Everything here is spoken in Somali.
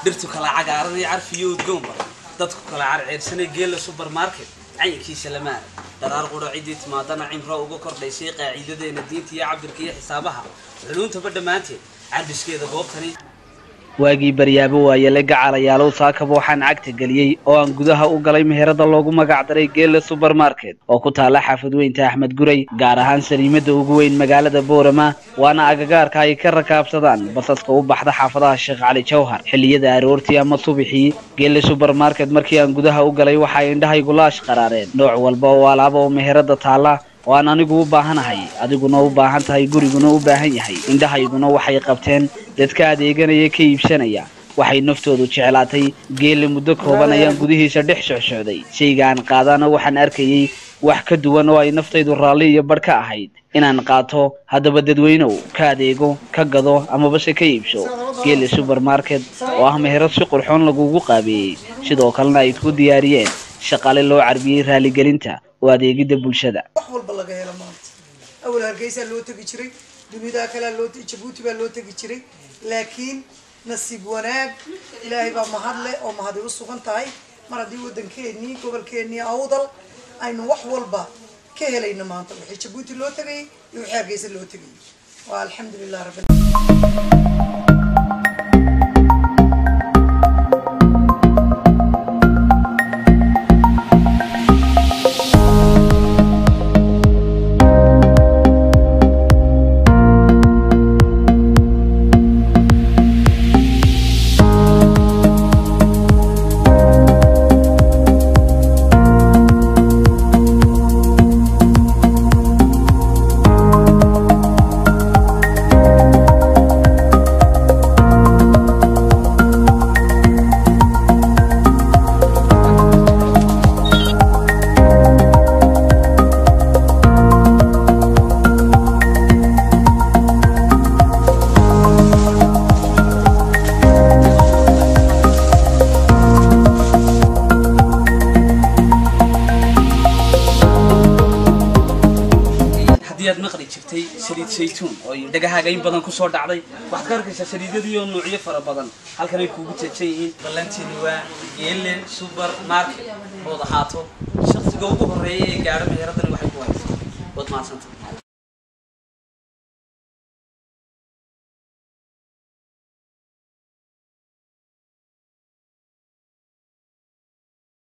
dhirtu kala cagaaradii carfiyo udgoonba dadku kala carceersanay geela supermarket caynkiisa lama daraar qoro cidii timaadana cimro uga kordhaysay qaaciidadeena diinta iyo cabirka iyo xisaabaha culunta badhamaanteed carbiskeeda goobtani waagii baryaabo waayele gacalayaalow saakaba waxaan cagta geliyey oo aan gudaha u galay meherada loogu magac daray geela supermarket oo ku taala xaafad weynta Axmed Guray gaar ahaan sariimada ugu weyn magaalada Boorama waana agagaarka ay ka rakaabsadaan basaska u baxda xaafadaha Sheekh Cali Jawhar xilliyada aroortii ama subaxii geela supermarket markii aan gudaha u galay waxa ay indhahaygu laash qaraareen nooc walba oo alaabo oo meherada taala waan anigu u baahanahay adiguna u baahan tahay guriguna u baahan yahay indhahayguna waxay qabteen dadka adeeganaya ka iibsanaya waxay naftoodu jeclaatay geela muddo kooban ayaan gudihiisa dhex socday shaygaan qaadana waxaan arkayay wax ka duwan oo ay naftaydu raalli iyo badh ka ahayd inaan qaato haddaba dadweynow ka adeego ka gado ama base ka iibso geela supermarket oo ah meherad si qurxoon lagugu qaabeeyey sidoo kalena ay ku diyaariyeen shaqaale loo carbiyey raaligelinta وأديجيد بالشدة. أول بالله جاي لمانت أول هرجيس اللي تجيشري دنيا كلا اللي تجيبوتي باللي تجيشري لكن نصيب وناب إلهي بمهدله أو مهدي وصفن تاي مرة دي ودن كيني قبل كيني أوضل أين وحول با كهلين مانت وحجبوتي اللي تجي وحرجيس اللي تجي والحمد لله رب مقري شفتي سليد زيتون أو دقها جايين بدن كسر دعدي واحد كارك سليد ديو نوعية فرا بدن هل كانوا يكوبوا تشيء بلنتي نوا يلين سوبر ماركت وضحاته شخص جوده الرئي قاعد بيردن واحد كويس وضمع سنتين